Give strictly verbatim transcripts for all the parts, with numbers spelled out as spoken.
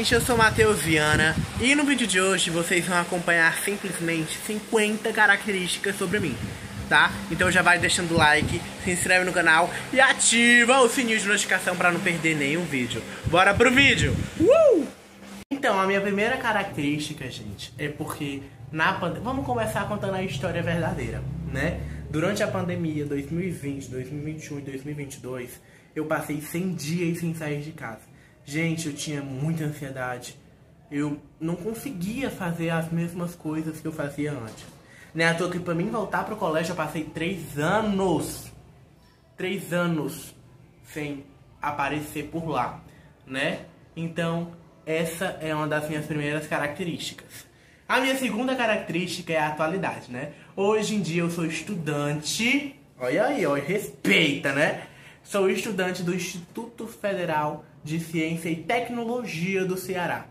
gente, eu sou Matheus Viana e no vídeo de hoje vocês vão acompanhar simplesmente cinquenta características sobre mim, tá? Então já vai deixando o like, se inscreve no canal e ativa o sininho de notificação para não perder nenhum vídeo. Bora pro vídeo! Uh! Então, a minha primeira característica, gente, é porque na pandemia... Vamos começar contando a história verdadeira, né? Durante a pandemia dois mil e vinte, dois mil e vinte e um e dois mil e vinte e dois, eu passei cem dias sem sair de casa. Gente, eu tinha muita ansiedade. Eu não conseguia fazer as mesmas coisas que eu fazia antes. Né? À toa que pra mim voltar pro colégio eu passei três anos. Três anos sem aparecer por lá, né? Então, essa é uma das minhas primeiras características. A minha segunda característica é a atualidade, né? Hoje em dia eu sou estudante... Olha aí, ó, respeita, né? Sou estudante do Instituto Federal de Ciência e Tecnologia do Ceará,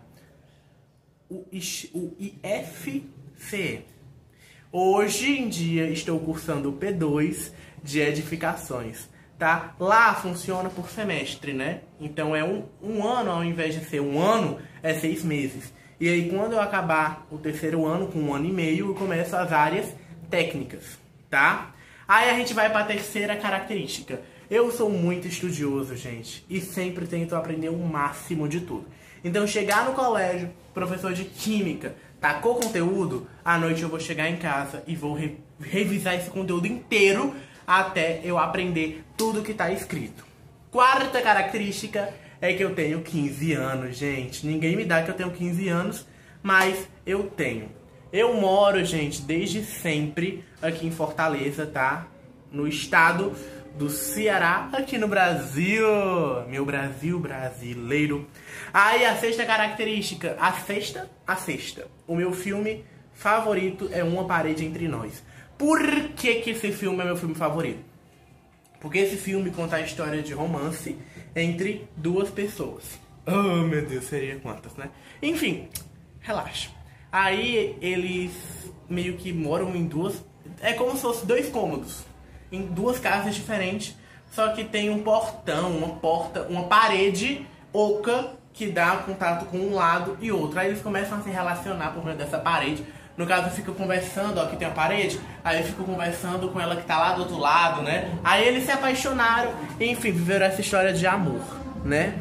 o I F C E. Hoje em dia estou cursando o P dois de edificações, tá? Lá funciona por semestre, né? Então é um, um ano, ao invés de ser um ano, é seis meses. E aí quando eu acabar o terceiro ano, com um ano e meio, eu começo as áreas técnicas, tá? Aí a gente vai para a terceira característica. Eu sou muito estudioso, gente, e sempre tento aprender o máximo de tudo. Então, chegar no colégio, professor de química, tacou conteúdo, à noite eu vou chegar em casa e vou re revisar esse conteúdo inteiro até eu aprender tudo que está escrito. Quarta característica é que eu tenho quinze anos, gente. Ninguém me dá que eu tenho quinze anos, mas eu tenho. Eu moro, gente, desde sempre aqui em Fortaleza, tá? No estado do Ceará, aqui no Brasil. Meu Brasil brasileiro. Aí a sexta característica, a sexta, a sexta. O meu filme favorito é Uma Parede Entre Nós. Por que que esse filme é meu filme favorito? Porque esse filme conta a história de romance entre duas pessoas. Oh, meu Deus, seria quantas, né? Enfim, relaxa. Aí eles meio que moram em duas... É como se fossem dois cômodos em duas casas diferentes, só que tem um portão, uma porta, uma parede oca que dá contato com um lado e outro. Aí eles começam a se relacionar por meio dessa parede. No caso, eu fico conversando, ó, que tem a parede, aí eu fico conversando com ela que tá lá do outro lado, né? Aí eles se apaixonaram e, enfim, viveram essa história de amor, né?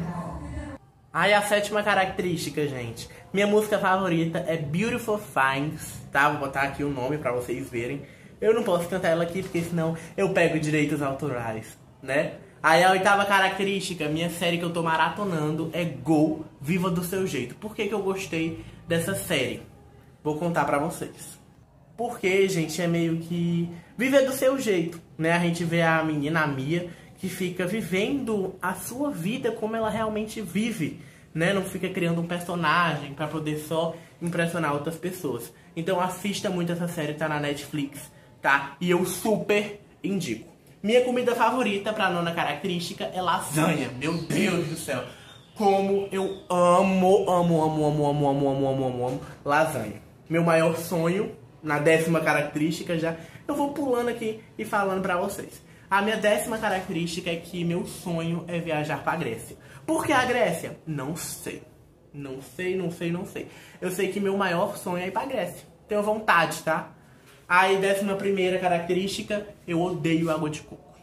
Aí a sétima característica, gente. Minha música favorita é Beautiful Things, tá? Vou botar aqui o nome pra vocês verem. Eu não posso cantar ela aqui, porque senão eu pego direitos autorais, né? Aí a oitava característica, minha série que eu tô maratonando é Go, Viva do Seu Jeito. Por que que eu gostei dessa série? Vou contar pra vocês. Porque, gente, é meio que viver do seu jeito, né? A gente vê a menina, a Mia, que fica vivendo a sua vida como ela realmente vive, né? Não fica criando um personagem pra poder só impressionar outras pessoas. Então assista muito essa série, tá na Netflix. Tá? E eu super indico. Minha comida favorita pra nona característica é lasanha. Meu Deus do céu. Como eu amo, amo, amo, amo, amo, amo, amo, amo, amo, amo lasanha. Meu maior sonho, na décima característica já, eu vou pulando aqui e falando pra vocês. A minha décima característica é que meu sonho é viajar pra Grécia. Por que a Grécia? Não sei. Não sei, não sei, não sei. Eu sei que meu maior sonho é ir pra Grécia. Tenho vontade, tá? Aí, décima primeira característica, eu odeio água de coco.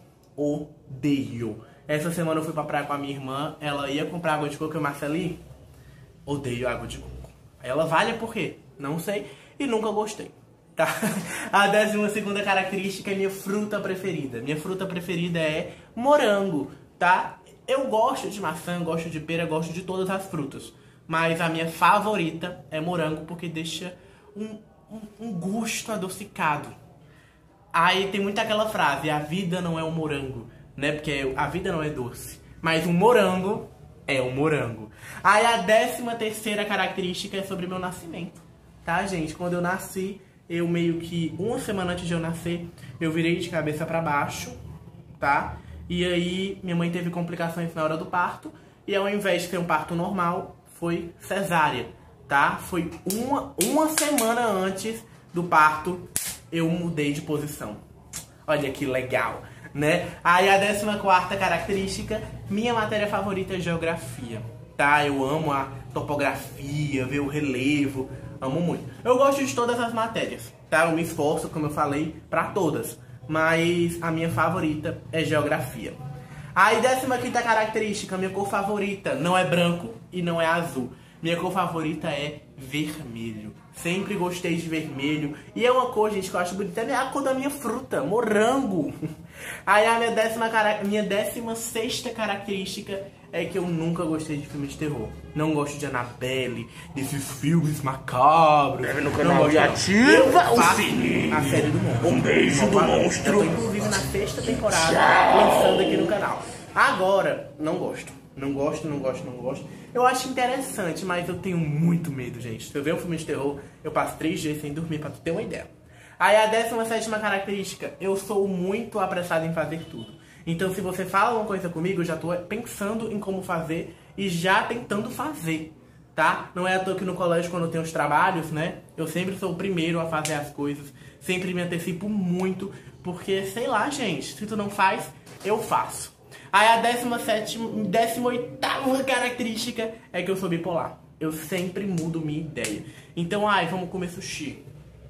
Odeio. Essa semana eu fui pra praia com a minha irmã, ela ia comprar água de coco e o Marcelinho, odeio água de coco. Ela vale por quê? Não sei e nunca gostei, tá? A décima segunda característica é minha fruta preferida. Minha fruta preferida é morango, tá? Eu gosto de maçã, gosto de pera, gosto de todas as frutas. Mas a minha favorita é morango porque deixa um... um gosto adocicado. Aí tem muito aquela frase, a vida não é um morango, né? Porque a vida não é doce, mas um morango é um morango. Aí a décima terceira característica é sobre meu nascimento, tá, gente? Quando eu nasci, eu meio que uma semana antes de eu nascer, eu virei de cabeça pra baixo, tá? E aí minha mãe teve complicações na hora do parto, e ao invés de ser um parto normal, foi cesárea. Tá? Foi uma, uma semana antes do parto, eu mudei de posição. Olha que legal, né? Aí a décima quarta característica, minha matéria favorita é geografia, tá? Eu amo a topografia, ver o relevo, amo muito. Eu gosto de todas as matérias, tá? Eu me esforço, como eu falei, pra todas, mas a minha favorita é geografia. Aí, décima quinta característica, minha cor favorita não é branco e não é azul. Minha cor favorita é vermelho. Sempre gostei de vermelho. E é uma cor, gente, que eu acho bonita. É a cor da minha fruta, morango. Aí a minha décima, minha décima sexta característica é que eu nunca gostei de filmes de terror. Não gosto de Annabelle, desses filmes macabros. Deve no canal e ativa o sininho. A série do monstro. Um beijo do monstro. Eu tô, inclusive, na sexta temporada, lançando aqui no canal. Agora, não gosto. Não gosto, não gosto, não gosto. Eu acho interessante, mas eu tenho muito medo, gente. Se eu ver um filme de terror, eu passo três dias sem dormir, pra tu ter uma ideia. Aí a décima sétima característica, eu sou muito apressado em fazer tudo. Então se você fala uma coisa comigo, eu já tô pensando em como fazer e já tentando fazer, tá? Não é à toa que no colégio, quando eu tenho os trabalhos, né? Eu sempre sou o primeiro a fazer as coisas. Sempre me antecipo muito, porque, sei lá, gente, se tu não faz, eu faço. Aí a décima sétima, décima oitava característica é que eu sou bipolar. Eu sempre mudo minha ideia. Então, ai, vamos comer sushi.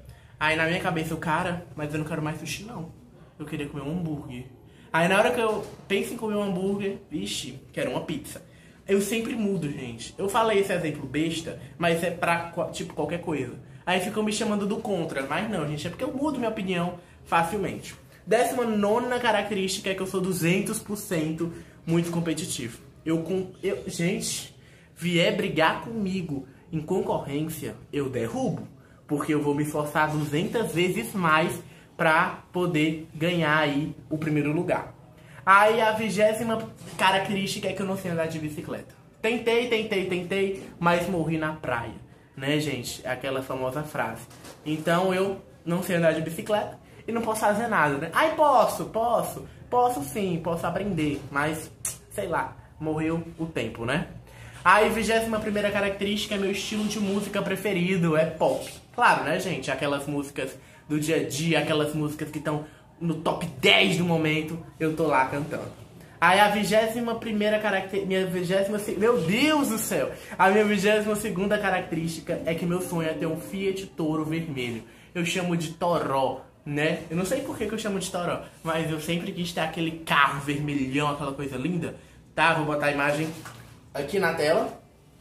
Aí na minha cabeça eu, cara, mas eu não quero mais sushi não. Eu queria comer um hambúrguer. Aí na hora que eu penso em comer um hambúrguer, vixe, quero uma pizza. Eu sempre mudo, gente. Eu falei esse exemplo besta, mas é pra, tipo, qualquer coisa. Aí ficam me chamando do contra. Mas não, gente, é porque eu mudo minha opinião facilmente. Décima nona característica é que eu sou duzentos por cento muito competitivo. Eu, com, eu, gente, vier brigar comigo em concorrência, eu derrubo. Porque eu vou me esforçar duzentas vezes mais pra poder ganhar aí o primeiro lugar. Aí a vigésima característica é que eu não sei andar de bicicleta. Tentei, tentei, tentei, mas morri na praia. Né, gente? Aquela famosa frase. Então eu não sei andar de bicicleta. E não posso fazer nada, né? Ai, posso, posso, posso sim, posso aprender, mas, sei lá, morreu o tempo, né? Aí, vigésima primeira característica é meu estilo de música preferido, é pop. Claro, né, gente? Aquelas músicas do dia a dia, aquelas músicas que estão no top dez do momento, eu tô lá cantando. Aí, a vigésima primeira característica, minha vigésima, meu Deus do céu! A minha vigésima segunda característica é que meu sonho é ter um Fiat Toro vermelho. Eu chamo de Toró. Né? Eu não sei por que, que eu chamo de Toró, mas eu sempre quis ter aquele carro vermelhão, aquela coisa linda, tá? Vou botar a imagem aqui na tela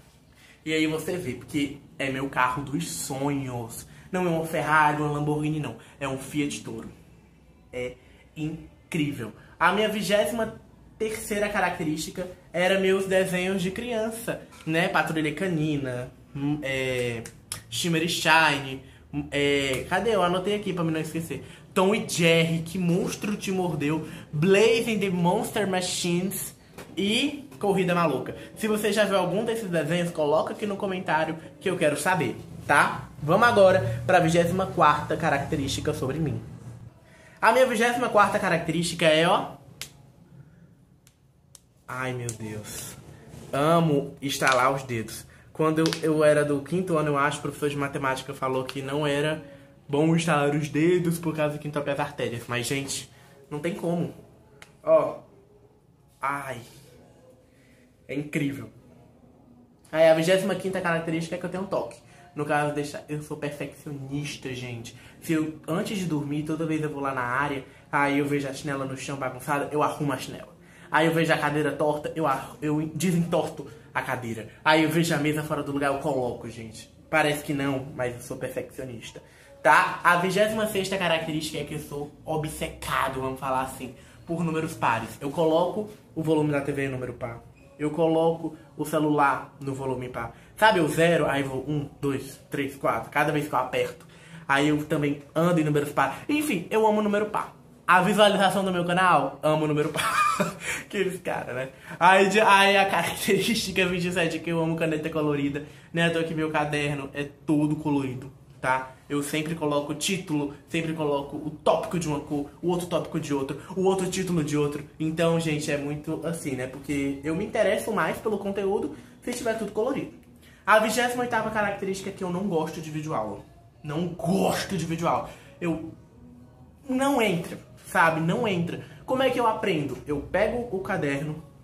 e aí você vê, porque é meu carro dos sonhos. Não é uma Ferrari, uma Lamborghini, não. É um Fiat Toro. É incrível. A minha vigésima terceira característica era meus desenhos de criança, né? Patrulha Canina, é, Shimmer e Shine. É, cadê? Eu anotei aqui pra me não esquecer. Tom e Jerry, Que Monstro Te Mordeu, Blazing the Monster Machines e Corrida Maluca. Se você já viu algum desses desenhos, coloca aqui no comentário que eu quero saber, tá? Vamos agora pra vigésima quarta característica sobre mim. A minha vigésima quarta característica é, ó... Ai, meu Deus. Amo estalar os dedos. Quando eu, eu era do quinto ano, eu acho, o professor de matemática falou que não era bom estalar os dedos por causa que entope as artérias. Mas, gente, não tem como. Ó. Ai. É incrível. Aí, a vigésima quinta característica é que eu tenho toque. No caso, deixa, eu sou perfeccionista, gente. Se eu, antes de dormir, toda vez eu vou lá na área, aí eu vejo a chinela no chão bagunçada, eu arrumo a chinela. Aí eu vejo a cadeira torta, eu, eu desentorto a cadeira. Aí eu vejo a mesa fora do lugar, eu coloco, gente. Parece que não, mas eu sou perfeccionista, tá? A vigésima sexta característica é que eu sou obcecado, vamos falar assim, por números pares. Eu coloco o volume da T V em número par. Eu coloco o celular no volume par. Sabe, eu zero, aí vou um, dois, três, quatro. Cada vez que eu aperto. Aí eu também ando em números par. Enfim, eu amo número par. A visualização do meu canal, amo o número par. Aqueles caras, né? Aí, aí a característica vinte e sete é que eu amo caneta colorida. Né? Então aqui meu caderno é todo colorido, tá? Eu sempre coloco o título, sempre coloco o tópico de uma cor, o outro tópico de outro, o outro título de outro. Então, gente, é muito assim, né? Porque eu me interesso mais pelo conteúdo se tiver tudo colorido. A vigésima oitava característica é que eu não gosto de videoaula. Não gosto de videoaula. Eu... Não entra, sabe? Não entra. Como é que eu aprendo? Eu pego o caderno,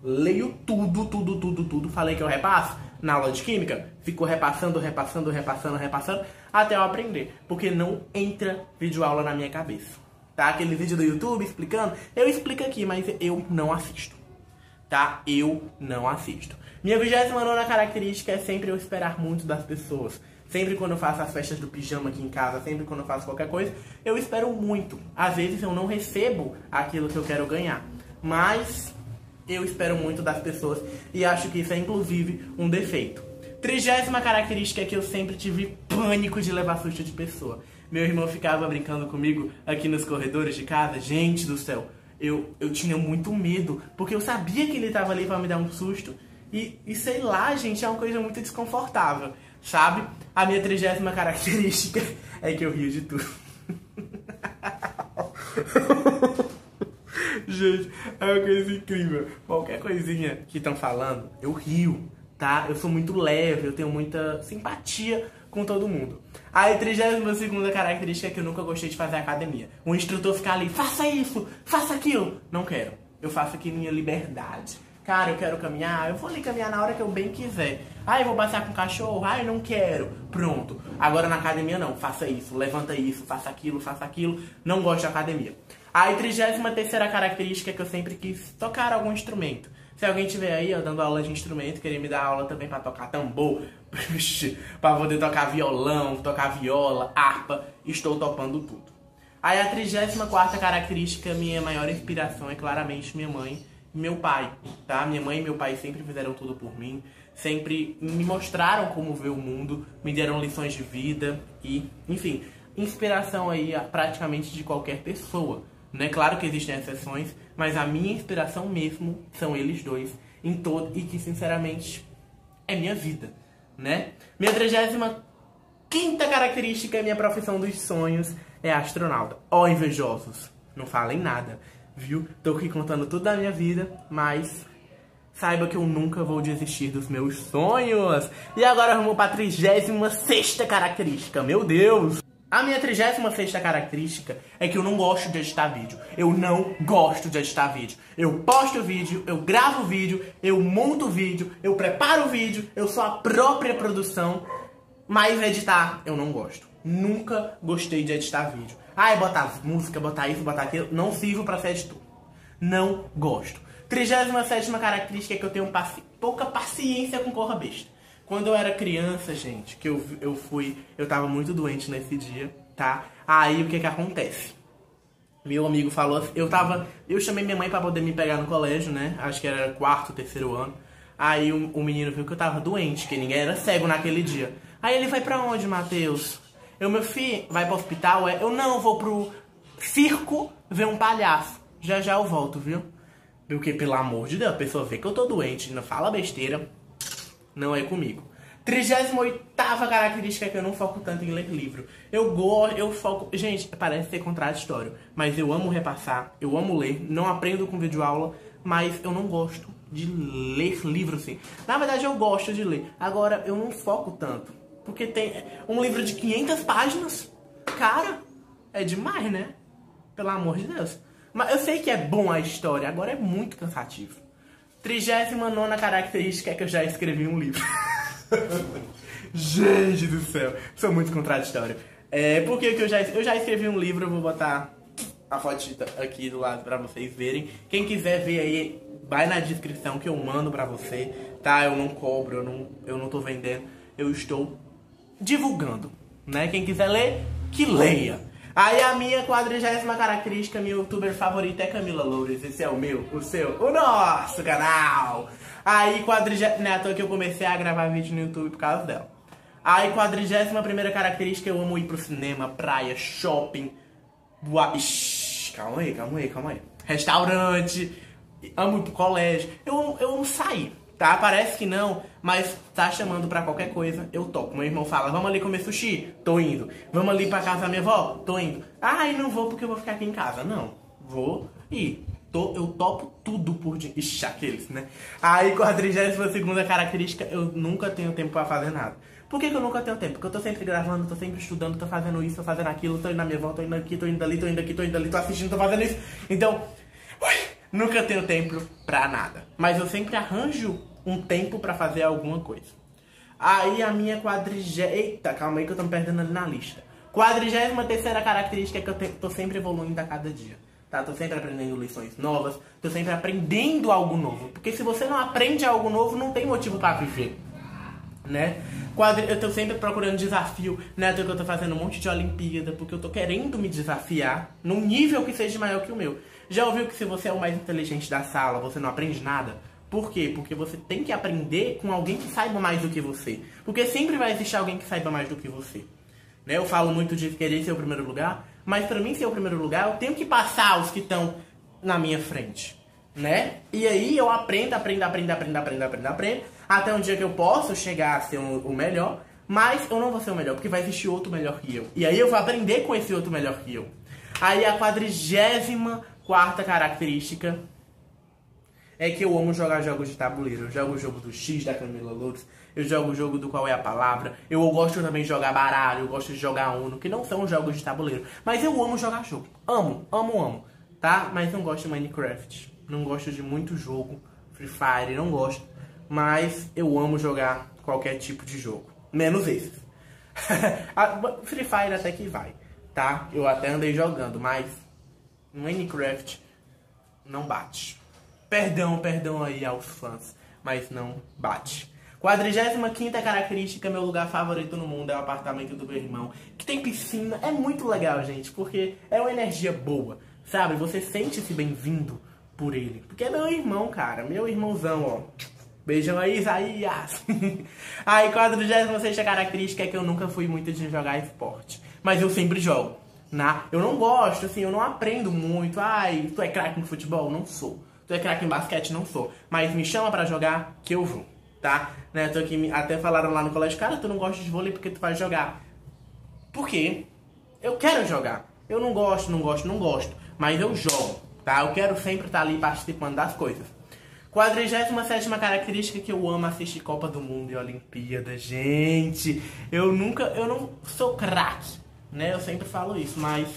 leio tudo, tudo, tudo, tudo. Falei que eu repasso na aula de química, fico repassando, repassando, repassando, repassando, até eu aprender. Porque não entra videoaula na minha cabeça. Tá? Aquele vídeo do YouTube explicando, eu explico aqui, mas eu não assisto. Tá? Eu não assisto. Minha vigésima nona característica é sempre eu esperar muito das pessoas. Sempre quando eu faço as festas do pijama aqui em casa, sempre quando eu faço qualquer coisa, eu espero muito. Às vezes eu não recebo aquilo que eu quero ganhar, mas eu espero muito das pessoas e acho que isso é inclusive um defeito. Trigésima característica é que eu sempre tive pânico de levar susto de pessoa. Meu irmão ficava brincando comigo aqui nos corredores de casa. Gente do céu, eu, eu tinha muito medo, porque eu sabia que ele estava ali para me dar um susto. E, e sei lá, gente, é uma coisa muito desconfortável, sabe? A minha trigésima característica é que eu rio de tudo. Gente, é uma coisa incrível. Qualquer coisinha que estão falando, eu rio, tá? Eu sou muito leve, eu tenho muita simpatia com todo mundo. A trigésima segunda característica é que eu nunca gostei de fazer academia. O instrutor ficar ali, faça isso, faça aquilo. Não quero. Eu faço aqui minha liberdade. Cara, eu quero caminhar, eu vou ali caminhar na hora que eu bem quiser. Ah, eu vou passear com o cachorro, ah, eu não quero. Pronto. Agora na academia não, faça isso, levanta isso, faça aquilo, faça aquilo. Não gosto de academia. A trigésima terceira característica é que eu sempre quis tocar algum instrumento. Se alguém tiver aí, ó, dando aula de instrumento, querer me dar aula também pra tocar tambor, pra poder tocar violão, tocar viola, harpa, estou topando tudo. Aí a trigésima quarta característica, minha maior inspiração é claramente minha mãe e meu pai, tá? Minha mãe e meu pai sempre fizeram tudo por mim, sempre me mostraram como ver o mundo, me deram lições de vida e, enfim, inspiração aí a praticamente de qualquer pessoa. Né? Claro que existem exceções, mas a minha inspiração mesmo são eles dois em todo e que sinceramente é minha vida, né? Minha trigésima quinta característica é minha profissão dos sonhos é astronauta. Ó, oh, invejosos, não falem nada, viu? Tô aqui contando tudo da minha vida, mas saiba que eu nunca vou desistir dos meus sonhos. E agora vamos para a trigésima sexta característica, meu Deus! A minha trigésima sexta característica é que eu não gosto de editar vídeo. Eu não gosto de editar vídeo. Eu posto vídeo, eu gravo vídeo, eu monto vídeo, eu preparo vídeo, eu sou a própria produção, mas editar eu não gosto. Nunca gostei de editar vídeo. Ai, botar música, botar isso, botar aquilo, não sirvo pra ser editor. Não gosto. trigésima sétima característica é que eu tenho paci- pouca paciência com corra besta. Quando eu era criança, gente, que eu, eu fui... Eu tava muito doente nesse dia, tá? Aí, o que que acontece? Meu amigo falou... Eu tava... Eu chamei minha mãe pra poder me pegar no colégio, né? Acho que era quarto, terceiro ano. Aí, o, o menino viu que eu tava doente, que ninguém era cego naquele dia. Aí, ele vai pra onde, Matheus? Eu, meu filho, vai pro hospital? É? Eu, não, vou pro circo ver um palhaço. Já já eu volto, viu? Porque, pelo amor de Deus, a pessoa vê que eu tô doente, não fala besteira... Não é comigo. trigésima oitava característica é que eu não foco tanto em ler livro. Eu gosto, eu foco... Gente, parece ser contraditório, mas eu amo repassar, eu amo ler, não aprendo com videoaula, mas eu não gosto de ler livro, assim. Na verdade, eu gosto de ler. Agora, eu não foco tanto. Porque tem um livro de quinhentas páginas. Cara, é demais, né? Pelo amor de Deus. Mas eu sei que é bom a história, agora é muito cansativo. trigésima nona característica é que eu já escrevi um livro. Gente do céu, sou muito contraditório. É, porque que eu já, eu já escrevi um livro, eu vou botar a fotita aqui do lado pra vocês verem. Quem quiser ver aí, vai na descrição que eu mando pra você, tá? Eu não cobro, eu não, eu não tô vendendo, eu estou divulgando, né? Quem quiser ler, que leia. Aí a minha quadragésima característica, meu youtuber favorito é Camila Loures. Esse é o meu, o seu, o nosso canal. Aí quadrigésima, não é à toa que eu comecei a gravar vídeo no YouTube por causa dela. Aí quadragésima primeira característica, eu amo ir pro cinema, praia, shopping, boa... Ixi, calma aí, calma aí, calma aí. Restaurante, amo ir pro colégio, eu, eu amo sair. Tá? Parece que não, mas tá chamando pra qualquer coisa, eu toco. Meu irmão fala, vamos ali comer sushi? Tô indo. Vamos ali pra casa da minha avó? Tô indo. Ai, não vou porque eu vou ficar aqui em casa. Não, vou ir. Tô, eu topo tudo por dinheiro. Ixi, aqueles, né? Aí, quadragésima segunda característica, eu nunca tenho tempo pra fazer nada. Por que que eu nunca tenho tempo? Porque eu tô sempre gravando, tô sempre estudando, tô fazendo isso, tô fazendo aquilo, tô indo na minha avó, tô indo aqui, tô indo ali, tô indo aqui, tô indo ali, tô assistindo, tô fazendo isso. Então, ui, Nunca tenho tempo pra nada. Mas eu sempre arranjo um tempo pra fazer alguma coisa. Aí a minha quadrigésima... Eita, calma aí que eu tô me perdendo ali na lista. Quadrigésima terceira característica é que eu te... tô sempre evoluindo a cada dia. Tá? Tô sempre aprendendo lições novas. Tô sempre aprendendo algo novo. Porque se você não aprende algo novo, não tem motivo pra viver. Né? Quadri... Eu tô sempre procurando desafio. Né? Eu tô fazendo um monte de Olimpíada. Porque eu tô querendo me desafiar num nível que seja maior que o meu. Já ouviu que se você é o mais inteligente da sala, você não aprende nada? Por quê? Porque você tem que aprender com alguém que saiba mais do que você. Porque sempre vai existir alguém que saiba mais do que você. Né? Eu falo muito de querer ser o primeiro lugar, mas pra mim ser o primeiro lugar, eu tenho que passar os que estão na minha frente. Né? E aí eu aprendo, aprendo, aprendo, aprendo, aprendo, aprendo, aprendo, até um dia que eu posso chegar a ser um, o melhor, mas eu não vou ser o melhor, porque vai existir outro melhor que eu. E aí eu vou aprender com esse outro melhor que eu. Aí a quadrigésima quarta característica é que eu amo jogar jogos de tabuleiro. Eu jogo o jogo do X, da Camila Lourdes. Eu jogo o jogo do Qual é a Palavra. Eu gosto também de jogar baralho. Eu gosto de jogar Uno, que não são jogos de tabuleiro. Mas eu amo jogar jogo. Amo, amo, amo. Tá? Mas não gosto de Minecraft. Não gosto de muito jogo. Free Fire, não gosto. Mas eu amo jogar qualquer tipo de jogo. Menos esses. Free Fire até que vai. Tá? Eu até andei jogando, mas Minecraft não bate. Perdão, perdão aí aos fãs, mas não bate. quadrigésima quinta característica, meu lugar favorito no mundo é o apartamento do meu irmão, que tem piscina. É muito legal, gente, porque é uma energia boa, sabe? Você sente-se bem-vindo por ele. Porque é meu irmão, cara, meu irmãozão, ó. Beijão aí, Isaías. Aí, quadrigésima sexta característica é que eu nunca fui muito de jogar esporte, mas eu sempre jogo, né? Eu não gosto, assim, eu não aprendo muito. Ai, tu é craque no futebol? Não sou. Tu é craque em basquete? Não sou. Mas me chama pra jogar que eu vou, tá? Né? Tô aqui, até falaram lá no colégio, cara, tu não gosta de vôlei porque tu vai jogar. Por quê? Eu quero jogar. Eu não gosto, não gosto, não gosto. Mas eu jogo, tá? Eu quero sempre estar ali participando das coisas. quadrigésima sétima característica que eu amo assistir Copa do Mundo e Olimpíada. Gente, eu nunca, eu não sou craque, né? Eu sempre falo isso, mas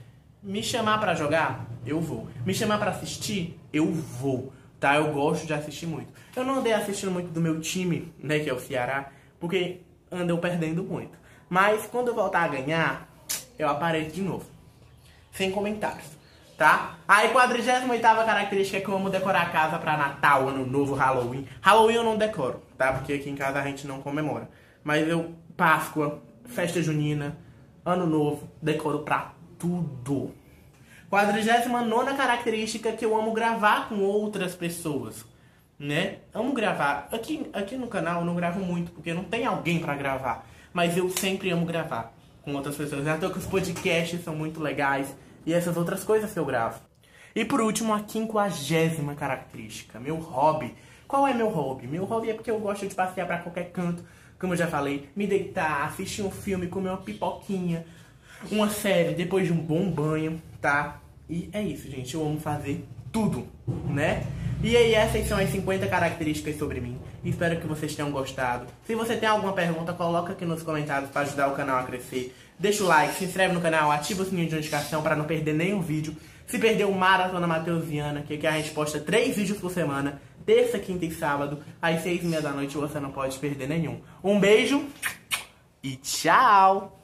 me chamar pra jogar, eu vou. Me chamar pra assistir, eu vou, tá? Eu gosto de assistir muito. Eu não andei assistindo muito do meu time, né, que é o Ceará, porque andou perdendo muito. Mas quando eu voltar a ganhar, eu apareço de novo. Sem comentários, tá? Aí, quadrigésima oitava característica é que eu amo decorar a casa pra Natal, Ano Novo, Halloween. Halloween eu não decoro, tá? Porque aqui em casa a gente não comemora. Mas eu, Páscoa, festa junina, Ano Novo, decoro pra tudo. quadrigésima nona característica que eu amo gravar com outras pessoas, né? Amo gravar. Aqui, aqui no canal eu não gravo muito, porque não tem alguém pra gravar. Mas eu sempre amo gravar com outras pessoas. Até que os podcasts são muito legais e essas outras coisas que eu gravo. E por último, a quinquagésima característica, meu hobby. Qual é meu hobby? Meu hobby é porque eu gosto de passear pra qualquer canto, como eu já falei, me deitar, assistir um filme, comer uma pipoquinha, uma série, depois de um bom banho, tá? E é isso, gente. Eu amo fazer tudo, né? E aí, essas são as cinquenta características sobre mim. Espero que vocês tenham gostado. Se você tem alguma pergunta, coloca aqui nos comentários para ajudar o canal a crescer. Deixa o like, se inscreve no canal, ativa o sininho de notificação para não perder nenhum vídeo. Se perdeu o Maratona Mateusiana, que aqui a gente posta três vídeos por semana, terça, quinta e sábado, às seis e meia da noite, você não pode perder nenhum. Um beijo e tchau!